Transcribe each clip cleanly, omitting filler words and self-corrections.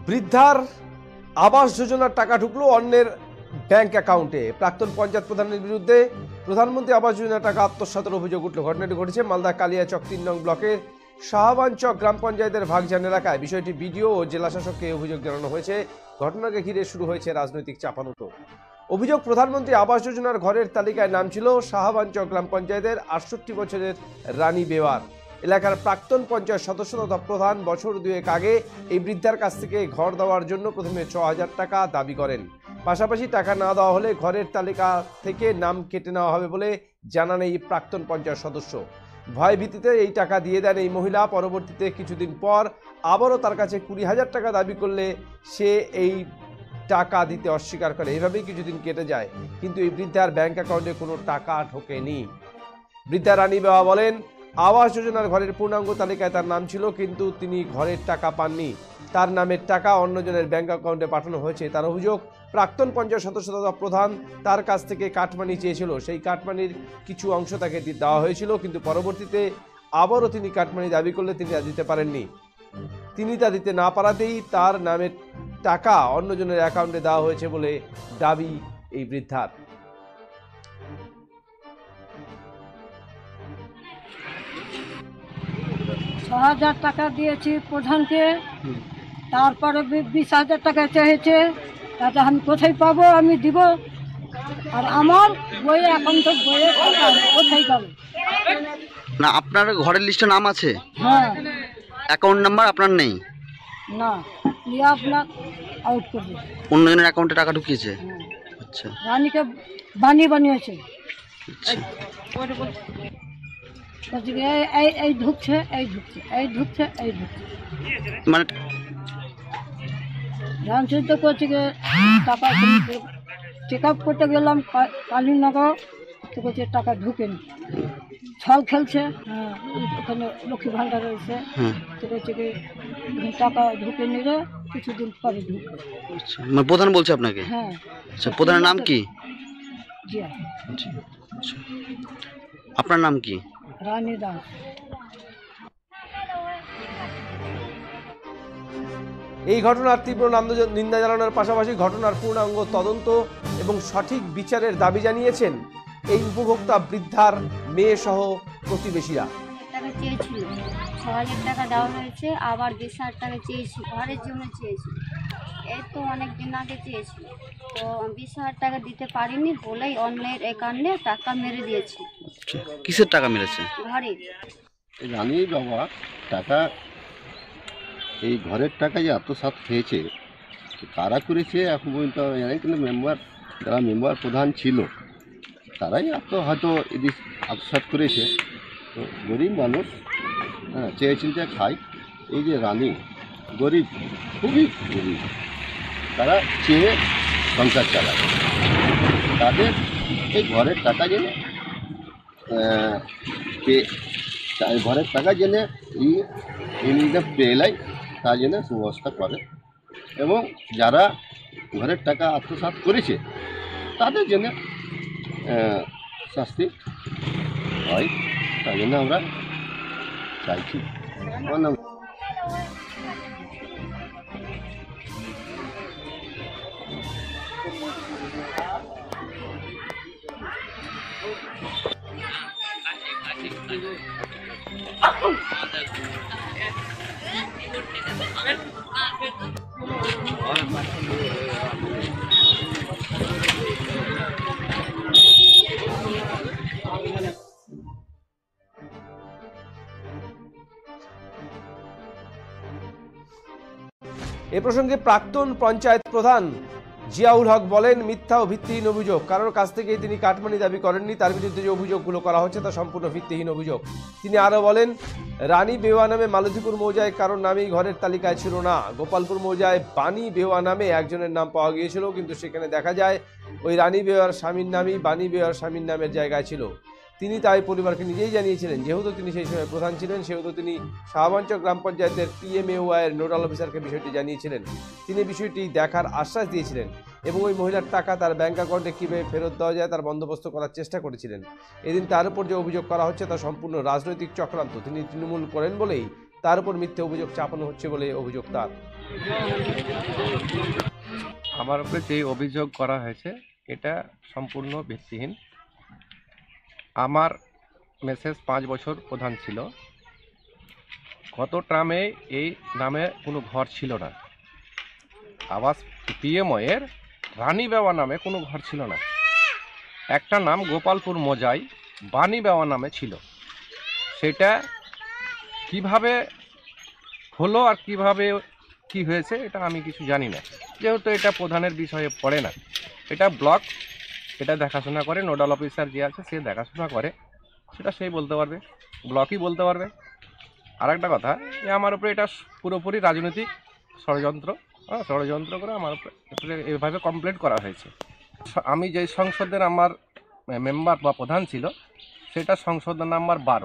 বৃদ্ধার আবাস যোজনার টাকা ঢুকলো অন্যের ব্যাংক অ্যাকাউন্টে। প্রাক্তন পঞ্চায়েত প্রধানের বিরুদ্ধে প্রধানমন্ত্রী আবাস যোজনার টাকা আত্মসাতের অভিযোগ উঠল। ঘটনাটি ঘটেছে মালদা কালিয়াচক ৩ নং ব্লকের শাহবানচক গ্রাম পঞ্চায়েতের ভাগজান এলাকায়। বিষয়টি বিডিও ও জেলা শাসককে অভিযোগ জানানো হয়েছে। ঘটনাকে ঘিরে শুরু হয়েছে রাজনৈতিক চাপানুতো। অভিযোগ, প্রধানমন্ত্রী আবাস যোজনার ঘরের তালিকায় নাম ছিল শাহবানচক গ্রাম পঞ্চায়েতের ৬৮ বছরের রানী বেওয়ার। এলাকার প্রাক্তন পঞ্চায়েত সদস্য তথা প্রধান বছর দুয়েক আগে এই বৃদ্ধার কাছ থেকে ঘর দেওয়ার জন্য প্রথমে ৬,০০০ টাকা দাবি করেন। পাশাপাশি টাকা না দেওয়া হলে ঘরের তালিকা থেকে নাম কেটে নেওয়া হবে বলে জানান এই প্রাক্তন পঞ্চায়েত সদস্য। ভয় ভীতিতে এই টাকা দিয়ে দেন এই মহিলা। পরবর্তীতে কিছুদিন পর আবারও তার কাছে ২০,০০০ টাকা দাবি করলে সে এই টাকা দিতে অস্বীকার করে। এভাবেই কিছুদিন কেটে যায়, কিন্তু এই বৃদ্ধার ব্যাংক অ্যাকাউন্টে কোনো টাকা ঢোকেনি। বৃদ্ধা রানী বেওয়া বলেন, আবাস যোজনার ঘরের পূর্ণাঙ্গ তালিকায় তার নাম ছিল, কিন্তু তিনি ঘরের টাকা পাননি। তার নামের টাকা অন্যজনের ব্যাংক অ্যাকাউন্টে পাঠানো হয়েছে। তার অভিযোগ, প্রাক্তন পঞ্চায়েত সদস্য তথা প্রধান তার কাছ থেকে কাটমানি চেয়েছিল। সেই কাটমানির কিছু অংশ তাকে দেওয়া হয়েছিল, কিন্তু পরবর্তীতে আবারও তিনি কাটমানি দাবি করলে তিনি তা দিতে পারেননি। তিনি তা দিতে না পারাতেই তার নামের টাকা অন্যজনের অ্যাকাউন্টে দেওয়া হয়েছে বলে দাবি এই বৃদ্ধার। ৬,০০০ টাকা দিয়েছি প্রধানকে, তারপরে ২০,০০০ টাকা চেয়েছে। তাতে আমি কোথায় পাবো? আমি দিব, আর আমার বইয়ে এখন তো বইয়ে টাকা কোথায় পাবো না? আপনার ঘরের লিস্টে নাম আছে? হ্যাঁ। অ্যাকাউন্ট নাম্বার আপনার নেই? না, নিয়ে আপনার আউট করবে। অন্যজনের অ্যাকাউন্টে টাকা ঢুকিয়েছে? আচ্ছা। রানীকে বানিয়েছে। এই ঢুকছে, এই ঢুকছে, এই ঢুকছে, এই ঢুকছে, মানে জানছি তো করছে টাকা চেক আপ করতে গেলাম কালীনগর, তো করছে টাকা ঢুকেনি, ছল খেলছে। হ্যাঁ, ওখানে লক্ষ্মী ভাণ্ডার রয়েছে, তো করছে কি টাকা ঢুকেনি রে, কিছুদিন পরে ঢুকবে। আচ্ছা, মানে প্রধান বলছে আপনাকে? হ্যাঁ। আচ্ছা, প্রধানের নাম কি? জিয়া। আচ্ছা, আপনার নাম কি? রানী দাস। এই ঘটনার তীব্র নিন্দা জানানোর পাশাপাশি ঘটনার পূর্ণাঙ্গ তদন্ত এবং সঠিক বিচারের দাবি জানিয়েছেন এই উপভোক্তা বৃদ্ধার মেয়ে সহ প্রতিবেশীরা। টাকা চেয়েছিল, ৬,০০০ টাকা দেওয়া হয়েছে, আবার ২০,০০০ টাকা চেয়েছি, ঘরের জন্য চেয়েছি। এই তো অনেক দিন আগে চেয়েছি, তো ২০,০০০ টাকা দিতে পারিনি বলেই অন্যের অ্যাকাউন্টে টাকা মেরে দিয়েছি। কিসের টাকা মেরেছে? ঘরে। রানী বাবা টাকা, এই ঘরের টাকা যে আত্মসাৎ হয়েছে, কারা করেছে এখন পর্যন্ত জানি, কিন্তু যারা মেম্বার প্রধান ছিল তারাই হয়তো এদিক আত্মসাৎ করেছে। তো গরিব মানুষ, হ্যাঁ, চেয়ে চিনতে খায়। এই যে রানী গরিব, খুবই গরিব, তারা চেয়ে সংসার চালায়। তাদের এই ঘরের টাকা জেনে ঘরের টাকা জেনে ইনকাম পেলাই, তার জন্য সুব্যবস্থা করে, এবং যারা ঘরের টাকা আত্মসাৎ করেছে তাদের জন্য শাস্তি হয়। তার জন্য আমরা চাইছি। এ প্রসঙ্গে প্রাক্তন পঞ্চায়েত প্রধান জিয়াউল হক বলেন, মিথ্যা ও ভিত্তিহীন অভিযোগ। কারোর কাছ থেকেই তিনি কাটমানি দাবি করেননি। তার বিরুদ্ধে যে অভিযোগগুলো করা হচ্ছে তা সম্পূর্ণ ভিত্তিহীন অভিযোগ। তিনি আরও বলেন, রানী বেওয়া নামে মালতীপুর মৌজায় কারোর নামেই ঘরের তালিকায় ছিল না। গোপালপুর মৌজায় বাণী বেওয়া নামে একজনের নাম পাওয়া গিয়েছিল, কিন্তু সেখানে দেখা যায় ওই রানী বেওয়ার স্বামীর নামই বাণী বেওয়ার স্বামীর নামের জায়গায় ছিল। তিনি তাই পরিবারকে নিজেই জানিয়েছিলেন। যেহেতু তিনি সেই সময় প্রধান ছিলেন, সেহেতু তিনি শাহবানচক গ্রাম পঞ্চায়েতের PMAOI এর নোডাল অফিসারকে বিষয়টি জানিয়েছিলেন। তিনি বিষয়টি দেখার আশ্বাস দিয়েছিলেন এবং ওই মহিলার টাকা তার ব্যাংক অ্যাকাউন্টে কীভাবে ফেরত দেওয়া যায় তার বন্দোবস্ত করার চেষ্টা করেছিলেন। এদিন তার উপর যে অভিযোগ করা হচ্ছে তা সম্পূর্ণ রাজনৈতিক চক্রান্ত। তিনি তৃণমূল করেন বলেই তার উপর মিথ্যে অভিযোগ চাপানো হচ্ছে বলে অভিযোগ তার। আমার উপরে যে অভিযোগ করা হয়েছে এটা সম্পূর্ণ ভিত্তিহীন। আমার মেসেজ 5 বছর প্রধান ছিল। গত ট্রামে এই নামে কোনো ঘর ছিল না। আবাস পিএমওয়ের রানী বেওয়া নামে কোনো ঘর ছিল না। একটা নাম গোপালপুর মজাই বাণী বেওয়া নামে ছিল। সেটা কিভাবে হলো আর কিভাবে কি হয়েছে এটা আমি কিছু জানি না, যেহেতু এটা প্রধানের বিষয়ে পড়ে না। এটা ব্লক এটা দেখাশোনা করে, নোডাল অফিসার যে আছে সে দেখাশোনা করে, সেটা সেই বলতে পারবে, ব্লকই বলতে পারবে। আর একটা কথা, যে আমার উপরে এটা পুরোপুরি রাজনৈতিক ষড়যন্ত্র, ষড়যন্ত্র করে আমার উপরে এভাবে কমপ্লেন করা হয়েছে। আমি যে সংসদের আমার মেম্বার বা প্রধান ছিল সেটা সংসদ নাম্বার 12।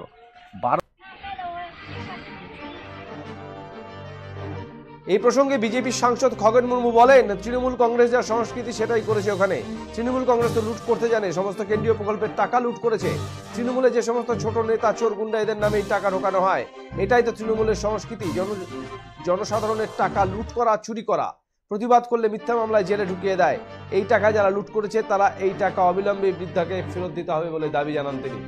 এই প্রসঙ্গে বিজেপির সাংসদ খগেন মুর্মু বলেন, তৃণমূল কংগ্রেস যা সংস্কৃতি সেটাই করেছে ওখানে। তৃণমূল কংগ্রেস তো লুট করতে জানে, সমস্ত কেন্দ্রীয় প্রকল্পের টাকা লুট করেছে। তৃণমূলে যে সমস্ত ছোট নেতা চোর গুন্ডা এদের নামেই টাকা ঢোকানো হয়, এটাই তো তৃণমূলের সংস্কৃতি, জনসাধারণের টাকা লুট করা, চুরি করা। প্রতিবাদ করলে মিথ্যা মামলায় জেলে ঢুকিয়ে দেয়। এই টাকা যারা লুট করেছে তারা এই টাকা অবিলম্বে বৃদ্ধাকে ফেরত দিতে হবে বলে দাবি জানান তিনি।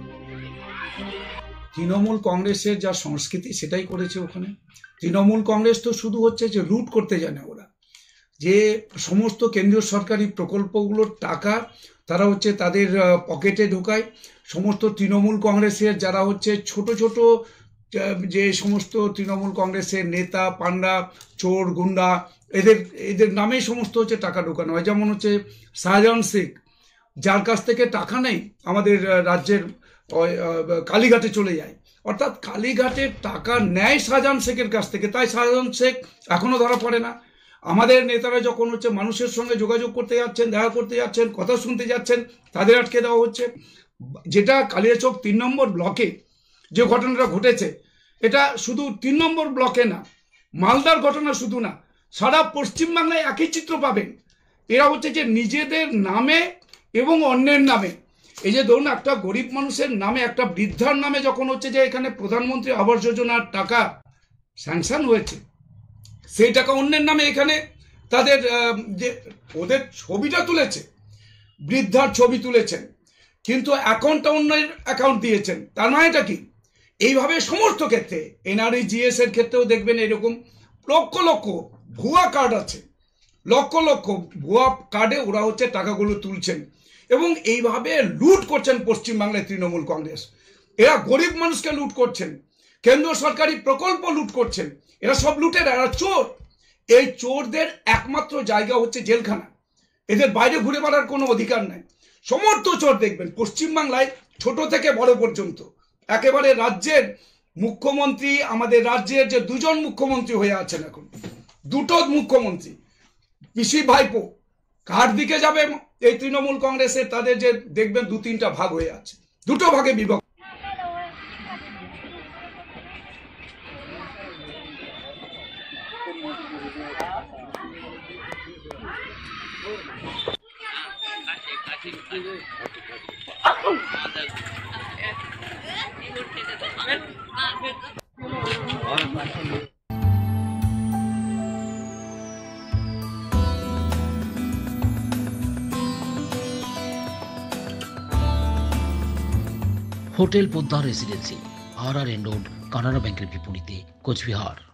তৃণমূল কংগ্রেসের যা সংস্কৃতি সেটাই করেছে ওখানে। তৃণমূল কংগ্রেস তো শুধু হচ্ছে যে লুট করতে জানে ওরা, যে সমস্ত কেন্দ্রীয় সরকারি প্রকল্পগুলোর টাকা তারা হচ্ছে তাদের পকেটে ঢোকায়। সমস্ত তৃণমূল কংগ্রেসের যারা হচ্ছে ছোট ছোট যে সমস্ত তৃণমূল কংগ্রেসের নেতা পান্ডা চোর গুন্ডা এদের নামে সমস্ত হচ্ছে টাকা ঢোকানো হয়। যেমন হচ্ছে শাহজাহান শেখ, যার কাছ থেকে টাকা নেই আমাদের রাজ্যের কালীঘাটে চলে যায়, অর্থাৎ কালীঘাটের টাকা নেয় শাহজাহান শেখের কাছ থেকে, তাই শাহজাহান শেখ এখনো ধরা পড়ে না। আমাদের নেতারা যখন হচ্ছে মানুষের সঙ্গে যোগাযোগ করতে যাচ্ছেন, দেখা করতে যাচ্ছেন, কথা শুনতে যাচ্ছেন, তাদের আটকে দেওয়া হচ্ছে। যেটা কালিয়াচক 3 নম্বর ব্লকে যে ঘটনাটা ঘটেছে, এটা শুধু 3 নম্বর ব্লকে না, মালদার ঘটনা শুধু না, সারা পশ্চিমবাংলায় একই চিত্র পাবেন। এরা হচ্ছে যে নিজেদের নামে এবং অন্যের নামে, এই যে ধরুন একটা গরিব মানুষের নামে, একটা বৃদ্ধার নামে যখন হচ্ছে যে এখানে প্রধানমন্ত্রী আবাস যোজনার টাকা স্যাংশন হয়েছে, সেই টাকা অন্যের নামে এখানে তাদের যে ওদের ছবিটা তুলেছে, বৃদ্ধার ছবি তুলেছেন, কিন্তু অ্যাকাউন্টটা অন্যের অ্যাকাউন্ট দিয়েছেন। তার মানেটা কি? এইভাবে সমস্ত ক্ষেত্রে NREGS এর ক্ষেত্রেও দেখবেন এরকম লক্ষ লক্ষ ভুয়া কার্ড আছে, লক্ষ লক্ষ ভুয়া কার্ডে ওরা হচ্ছে টাকাগুলো তুলছেন এবং এইভাবে লুট করছেন পশ্চিমবাংলায় তৃণমূল কংগ্রেস। এরা গরিব মানুষকে লুট করছেন, কেন্দ্র সরকারি প্রকল্প লুট করছেন, এরা সব লুটের, এরা চোর। এই চোরদের একমাত্র জায়গা হচ্ছে জেলখানা, এদের বাইরে ঘুরে বেড়ার কোনো অধিকার নাই। সমস্ত চোর দেখবেন পশ্চিমবাংলায় ছোট থেকে বড় পর্যন্ত, একেবারে রাজ্যের মুখ্যমন্ত্রী, আমাদের রাজ্যের যে 2 জন মুখ্যমন্ত্রী হয়ে আছেন এখন, 2টো মুখ্যমন্ত্রী, পিসি ভাইপো, কার দিকে যাবে এই তৃণমূল কংগ্রেসের, তাদের যে দেখবেন 2-3টা ভাগ হয়ে আছে, 2টো ভাগে বিভক্ত। Hotel Poddar residency, RRN road, Canara ব্যাংকের বিপরীতে, কোচবিহার।